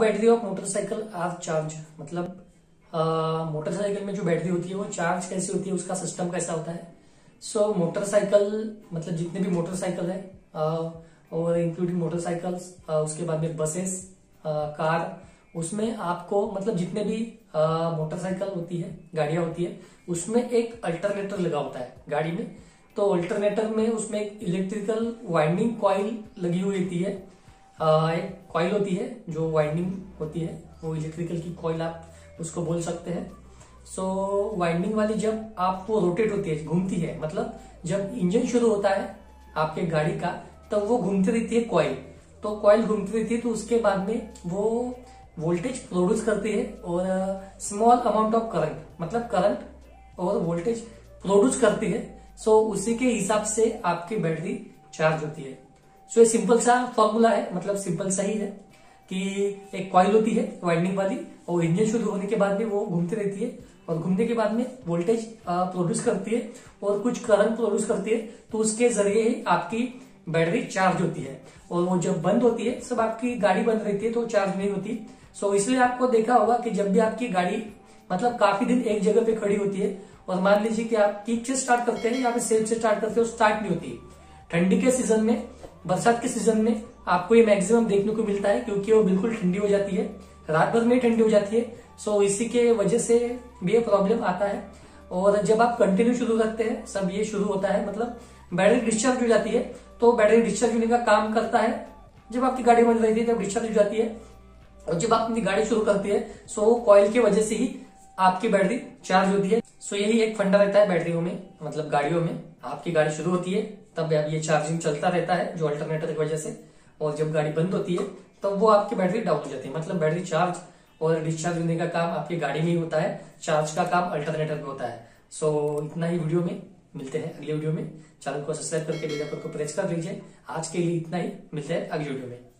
Battery of motorcycle are charge, मतलब motorcycle में जो बैटरी होती है वो चार्ज कैसे होती है, उसका सिस्टम कैसा होता है। सो मोटरसाइकिल मतलब जितने भी मोटरसाइकिल है और इंक्लूडिंग मोटरसाइकिल्स, उसके बाद में बसेस, कार, उसमें आपको मतलब जितने भी मोटरसाइकिल होती है, गाड़ियां होती है, उसमें एक अल्टरनेटर लगा होता है गाड़ी में। तो अल्टरनेटर में उसमें एक इलेक्ट्रिकल वाइंडिंग कॉइल लगी हुई होती है। एक कॉइल होती है जो वाइंडिंग होती है, वो इलेक्ट्रिकल की कॉइल आप उसको बोल सकते हैं। सो वाइंडिंग वाली जब आपको रोटेट होती है, घूमती है, मतलब जब इंजन शुरू होता है आपके गाड़ी का, तब वो घूमती रहती है कॉइल। तो कॉइल घूमती रहती है, तो उसके बाद में वो वोल्टेज प्रोड्यूस करती है और स्मॉल अमाउंट ऑफ करंट, मतलब करंट और वोल्टेज प्रोड्यूस करती है। सो उसी के हिसाब से आपकी बैटरी चार्ज होती है। सो ये सिंपल सा फॉर्मूला है, मतलब सिंपल सा ही है कि एक कॉइल होती है वाइंडिंग वाली, और इंजन शुरू होने के बाद में वो घूमती रहती है, और घूमने के बाद में वोल्टेज प्रोड्यूस करती है और कुछ करंट प्रोड्यूस करती है। तो उसके जरिए ही आपकी बैटरी चार्ज होती है। और वो जब बंद होती है, सब आपकी गाड़ी बंद रहती है, तो चार्ज नहीं होती। सो इसलिए आपको देखा होगा कि जब भी आपकी गाड़ी मतलब काफी दिन एक जगह पे खड़ी होती है, और मान लीजिए कि आप किक से स्टार्ट करते हैं या फिर सेल्फ से स्टार्ट करते हैं, स्टार्ट नहीं होती। ठंडी के सीजन में, बरसात के सीजन में आपको ये मैक्सिमम देखने को मिलता है, क्योंकि वो बिल्कुल ठंडी हो जाती है, रात भर में ठंडी हो जाती है। सो इसी के वजह से भी ये प्रॉब्लम आता है। और जब आप कंटिन्यू शुरू रखते हैं, सब ये शुरू होता है, मतलब बैटरी डिस्चार्ज हो जाती है। तो बैटरी डिस्चार्ज होने का काम करता है, जब आपकी गाड़ी बंद रहती है तब डिस्चार्ज हो जाती है, और जब आप अपनी गाड़ी शुरू करती है, सो कॉइल की वजह से ही आपकी बैटरी चार्ज होती है। सो यही एक फंडा रहता है बैटरियों में, मतलब गाड़ियों में। आपकी गाड़ी शुरू होती है तब ये चार्जिंग चलता रहता है जो अल्टरनेटर की वजह से, और जब गाड़ी बंद होती है तब वो आपकी बैटरी डाउन हो जाती है। मतलब बैटरी चार्ज और डिस्चार्ज होने का काम आपकी गाड़ी में ही होता है, चार्ज का काम अल्टरनेटर में होता है। सो इतना ही वीडियो में, मिलते हैं अगले वीडियो में। चैनल को सब्सक्राइब करके बेल आइकन को प्रेस कर लीजिए। आज के लिए इतना ही, मिलते हैं अगले वीडियो में।